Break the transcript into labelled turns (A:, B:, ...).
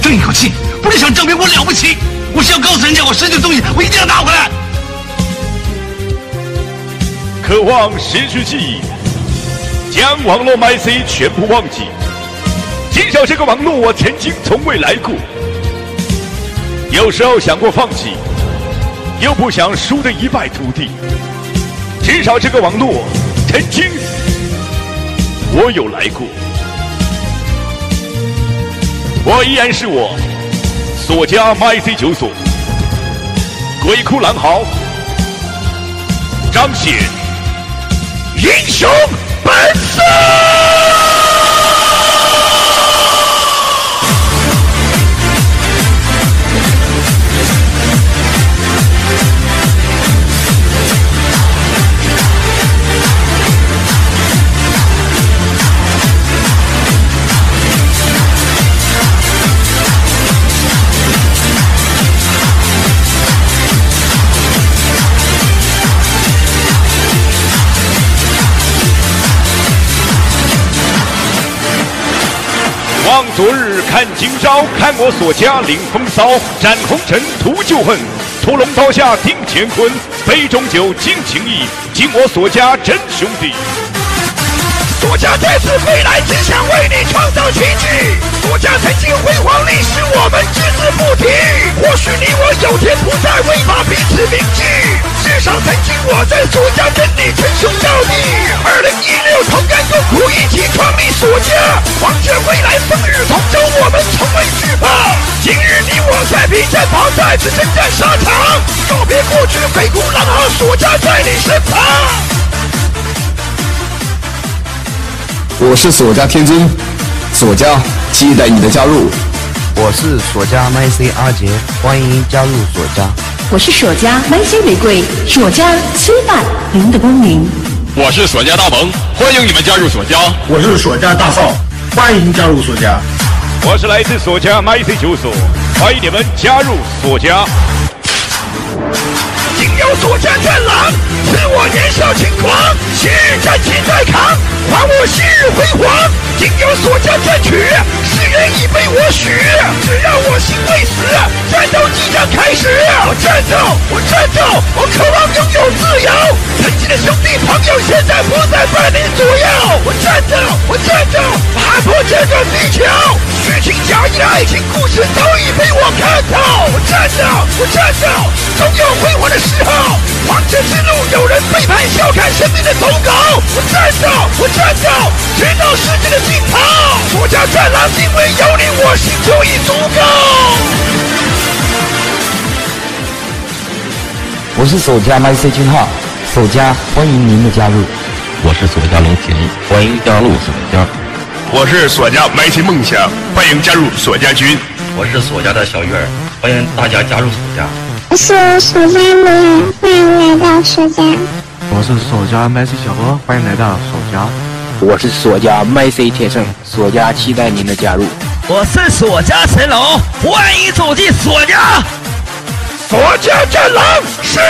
A: 争一口气，不是想证明我了不起，我是要告诉人家我失去的东西，我一定要拿回来。
B: 渴望失去记忆，将网络 MyC 全部忘记，至少这个网络我曾经从未来过。有时候想过放弃，又不想输得一败涂地，至少这个网络曾经我有来过。我依然是我，所家 MyC 九所，鬼哭狼嚎，彰显英雄本色。望昨日看今朝，看我所家领风骚，斩红尘图旧恨，屠龙刀下定乾坤，杯中酒敬情谊，敬我所家真兄弟。所家再次归来，只想为你创造奇迹。所家曾经辉煌历史，我们只字不提。或许你我有天不再为把彼此铭记，至少曾经我在所家跟你称兄道弟。2016同甘共苦，一起创立所家，望着未来风雨同舟，我们从未惧怕。今日你我在疲战袍，再次征战沙场，告别过去，鬼哭狼嚎，所家在你身旁。
C: 我是所家天尊，所家期待你的加入。
D: 我是所家麦 C 阿杰，欢迎加入所家。
E: 我是所家麦 C 玫瑰，所家期待您的光临。
F: 我是所家大鹏，欢迎你们加入所家。
G: 我是所家大少，欢迎加入所家。
B: 我是来自所家 MyC 九所，欢迎你们加入所家。今有所家战狼，赐我年少轻狂，昔日战旗再扛，还我昔日辉煌。今有所家战曲，誓言已被我许，只要我心未死，战斗即将开始。我战斗，我战斗，我渴望拥有自由。曾经的兄弟朋友，现在不再伴你左右。我战斗，我战斗，打破这个地球。虚情假意的爱情故事早已被我看透。我战斗，我战斗，总有辉煌的时候。王者之路，有人背叛笑看生命的走狗。我战斗，我战斗，直到世界的尽头。所家战狼，因为有你，我心就已足够。
D: 我是所家麦 C 君浩，所家欢迎您的加入。
F: 我是所家龙田，欢迎加入所家。
H: 我是所家麦 C 梦想，欢迎加入所家军。
F: 我是所家的小月儿，欢迎大家加入所家。
I: 我是所家美人，欢迎来到所家。
J: 我是所家麦 C 小何，欢迎来到所家。
D: 我是所家麦 C 铁胜，所家期待您的加入。
K: 我是所家神龙，欢迎走进所家。
B: 所家战狼，誓